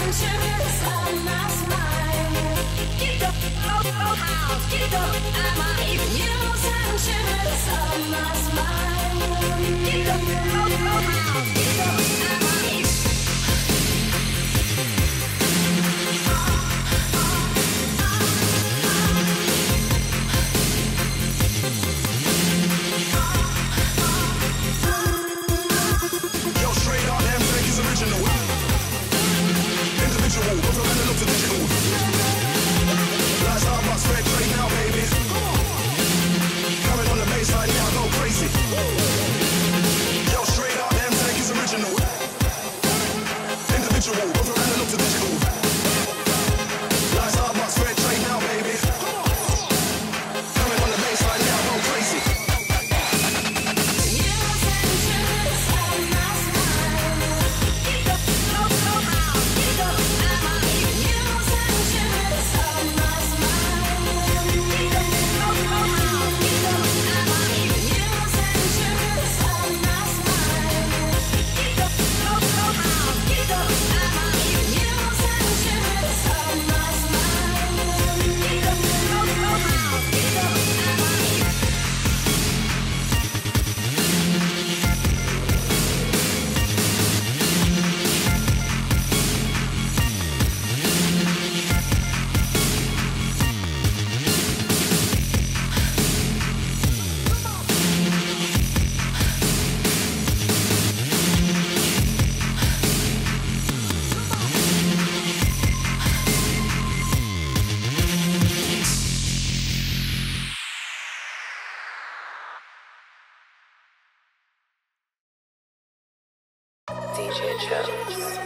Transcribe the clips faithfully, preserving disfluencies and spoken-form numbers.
D J Jones.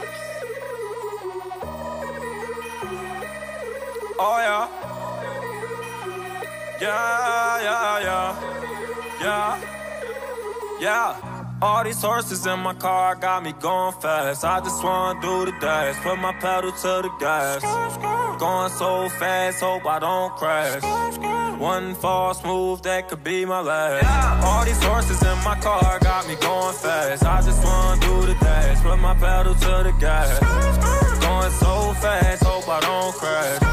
Oh yeah. Yeah, yeah, yeah. Yeah. Yeah. All these horses in my car got me going fast. I just wanna do the dash, put my pedal to the gas. Going so fast, hope I don't crash. One false move, that could be my last. All these horses in my car got me going fast. I just wanna do the dash, put my pedal to the gas. Going so fast, hope I don't crash.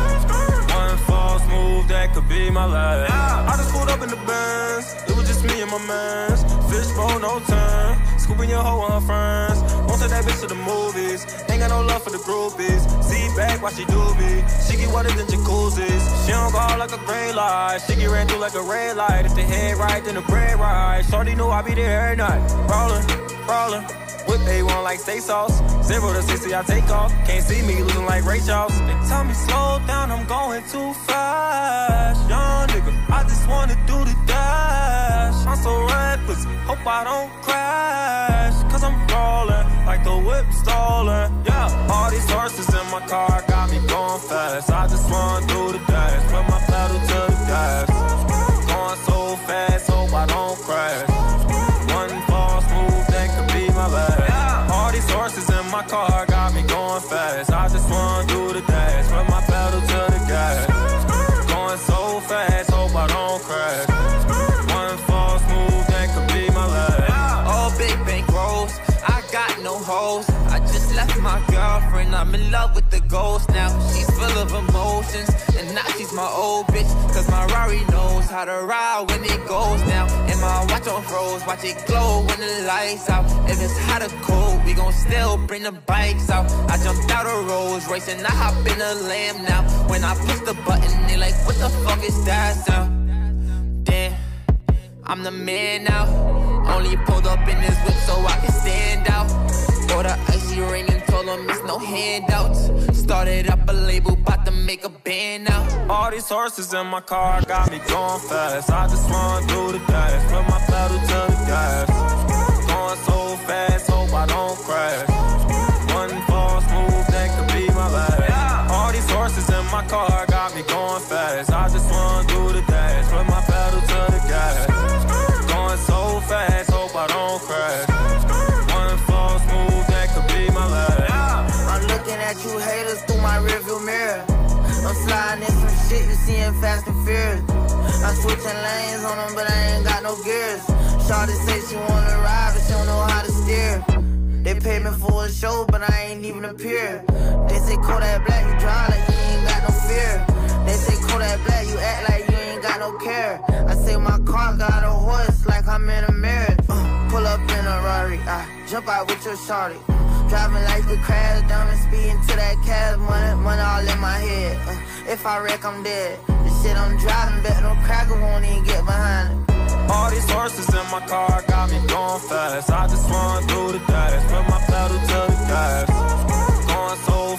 One false move, that could be my last. I just pulled up in the Benz, it was just me and my mans. Fishbowl, no turn, scooping your hoe and her friends. Won't take that bitch to the movies, ain't got no love for the groupies. Sit back while she do me, she get wetter than jacuzzis. She don't go out like a green light, she get ran through like a red light. If the head right, then the bread right. Shorty knew I be there every night. Rollin', rollin', whip A one like steak sauce. Zero to sixty, I take off. Can't see me losing like Ray Charles. They tell me slow down, I'm going too fast. Young nigga, I just wanna do the dash. I'm so reckless, hope I don't crash. Cause I'm rollin' like the whip stolen. Yeah, all these horses in my car got me going fast. I just wanna do the dash, put my pedal to the gas. Going so fast, hope I don't crash. One false move, that could be my last. All these horses in my car got me going fast. I just wanna do the dash, put my pedal to the gas. Going so fast, hope I don't crash. One false move, that could be my last. All big bank rolls, I got no hoes. I just left my girlfriend, I'm in love with the ghost now. She's full of emotions, and now she's my old bitch. Cause my Rari knows how to ride when it goes down. And my watch on froze, watch it glow when the lights out. If it's hot or cold, we gon' still bring the bikes out. I jumped out of Rolls Royce and I hop in a Lamb now. When I push the button, they like, what the fuck is that sound? Damn, I'm the man now. Only pulled up in this whip so I can stand out. Bought a icy ring and told them it's no handouts. Started up a label, bout to make a band now. All these horses in my car got me going fast. I just wanna do the dash, put my pedal to the gas. Going so fast, hope I don't crash. One false move, that could be my last. All these horses in my car got me going fast. I just wanna do the dash, put my pedal to the gas. Going so fast, hope I don't crash. One false move, that could be my last. I'm looking at you haters through my rearview mirror. I'm sliding in some shit you seeing Fast and Furious. I'm switching lanes on them, but I ain't got no gears. Shawty say she wanna ride, but she don't know how to steer. They pay me for a show, but I ain't even appear. They say Kodak Black, you dry like you ain't got no fear. They say Kodak Black, you act like you ain't got no care. I say my car got a horse like I'm in a mirror. Uh, pull up in a Rari, I jump out with your shawty. Uh, driving like the crash, diamond speeding to that cash. Money, money all in my head. Uh, if I wreck, I'm dead. The shit I'm driving, bet no cracker won't even get behind it. All these horses in my car got me going fast. I just wanna do the dash, put my pedal to the gas. Going so